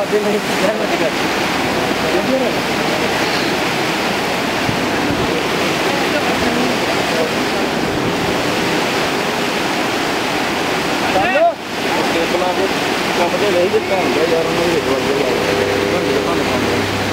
ਕਰਦੇ ਨਹੀਂ ਜਾਣ ਲੱਗਾ ਕੰਮ ਤੇ ਨਹੀਂ ਦਿੱਤਾ ਹੁੰਦਾ ਯਾਰ ਉਹਨਾਂ ਦੇ ਵਿੱਚ